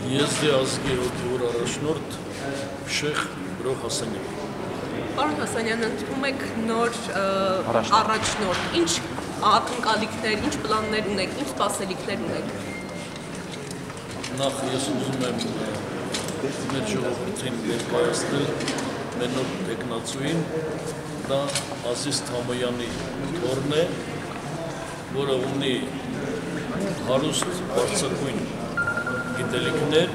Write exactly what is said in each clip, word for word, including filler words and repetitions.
Եզդի ազգի հոգևոր առաջնորդ Շեխ Բրո Հասանյան։ Պարոն Հասանյան, ընդունում եք նոր առաջնորդ, ինչ ակնկալիքներ, ինչ պլաններ ունեք, ինչ սպասելիքներ ունեք։ Նախ ես ուզում եմ մեր ժողովրդին ներկայացնել մեր նոր տեխնացուին, դա Ազիզ Թամոյանի թոռն է, որը ունի հարուստ բարձրագույն գիտելիքներ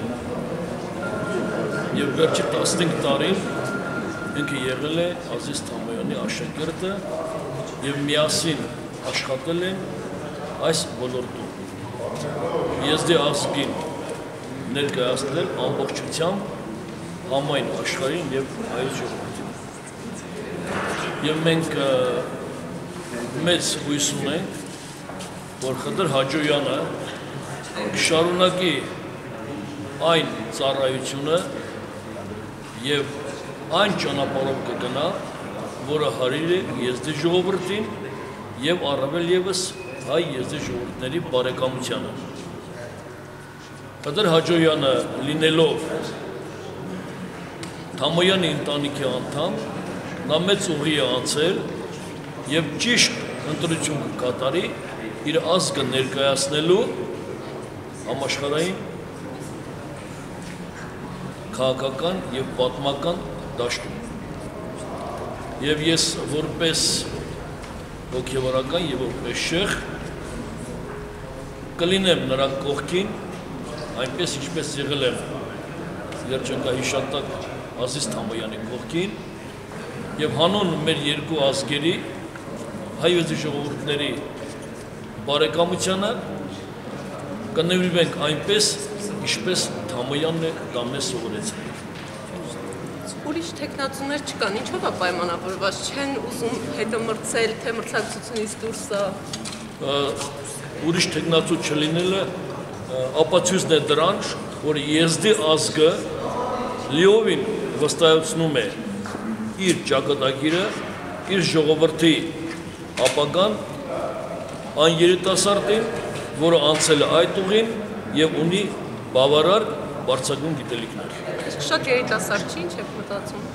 եւ վերջի տասնհինգ տարին ինքը եղել է Ազիզ Թամոյանի աշակերտը եւ միասին աշխատել են այս ոլորտում։ Եզդի ազգին ներկայացնել ամբողջությամբ համայն աշխարհին եւ հայոց ժողովրդին։ Եվ մենք մեծ հույս ունենք, որ Խդր Հաջոյանը շարունակի այն ծառայությունը եւ այն ճանապարհով կգնա, որը հարիր է Եզդի ժողովրդին եւ առավել եւս հայ Եզդի ժողովուրդների բարեկամությանը։ Խդր Հաջոյանը լինելով Թամոյանի ընտանիքի անդամ, նա մեծ ուղի է անցել եւ ճիշտ ընտրություն կկատարի իր ազգը ներկայացնելու համաշխարհային քաղաքական եւ պատմական դաշտում։ Եվ ես որպես հոգևորական եւ որպես շեխ կլինեմ նրա կողքին, այնպես ինչպես եղել եմ երջանկահիշատակ Ազիզ Թամոյանի կողքին եւ հանուն մեր երկու ազգերի հայոց ժողովուրդների բարեկամությանը կնվիրվենք այնպես, ինչպես Թամոյանն է դա մեզ սովորեցրել։ Ուրիշ տեխնացուներ չկան, ինչով է պայմանավորված, չեն ուզում հետո մրցել, թե մրցակցությունից դուրս է։ Ուրիշ տեխնացու չլինելը ապացույցն է դրան, որ Եզդի ազգը լիովին վստահեցնում է իր ճակատագիրը, իր ժողովրդի ապագան, այն երիտասարդին, որը անցել է այդ ուղին եւ ունի բավարար բարձրագույն գիտելիքներ։ Իսկ շատ երիտասարդ չի, ինչ եք մտածում։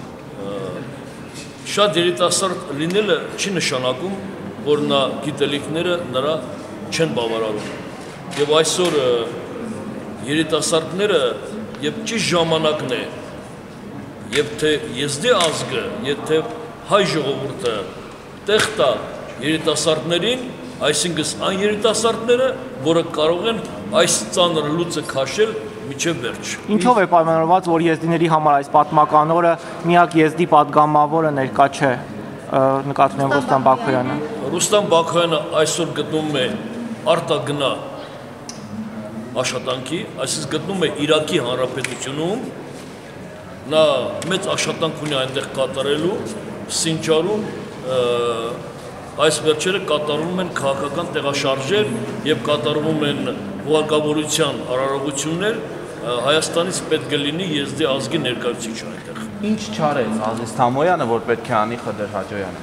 Շատ երիտասարդ լինելը չի նշանակում, որ նա գիտելիքները նրա չեն բավարարում։ Եվ այսօր երիտասարդները եւ ճիշտ ժամանակն է, եւ թե Եզդի ազգը, եւ թե հայ ժողովուրդը տեղ տա երիտասարդներին, այսինքն այն երիտասարդները, որը կարող են այս ծանր լուծը քաշել միջև վերջ։ Ինչով է պայմանավորված, որ եզդիների համար այս պատմական օրը միակ եզդի պատգամավորը ներկա չէ, նկատում եմ Ռուստամ Բաքոյանը։ Ռուստամ Բաքոյանը այսօր գտնում է արտագնա աշխատանքի, այսինքն գտնում է Իրաքի Հանրապետությունում, նա մեծ աշխատանք ունի այնտեղ կատարելու, Սինջարում այս վերջերը կատարվում են քաղաքական տեղաշարժեր եւ կատարվում են հուղարկավորության արարողություններ, Հայաստանից պետք է լինի Եզդի ազգի ներկայացուցիչ այնտեղ։ Ինչ չարեց Ազիզ Թամոյանը, որ պետք է անի Խդր Հաջոյանը։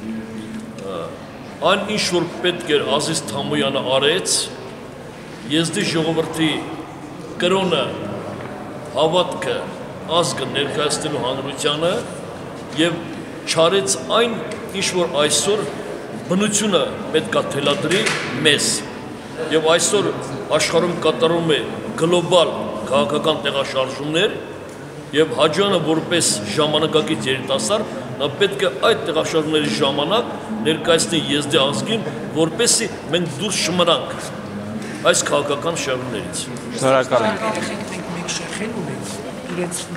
Այն ինչ որ պետք էր Ազիզ Թամոյանը արեց, Եզդի ժողովրդի կրոնը, հավատքը, ազգը ներկայացնելու հանրությանը եւ չարեց այն, ինչ որ այսօր բնությունը պետք է թելադրի մեզ։ Եվ այսօր աշխարհում կատարում է գլոբալ քաղաքական տեղաշարժումներ եւ Հաջոյանը որպես ժամանակակից երիտասարդ նա պետք է այդ տեղաշարժումների ժամանակ ներկայացնի Եզդի ազգին, որպեսզի մենք դուրս չմնանք այս քաղաքական շարժումներից։ Շնորհակալ ենք։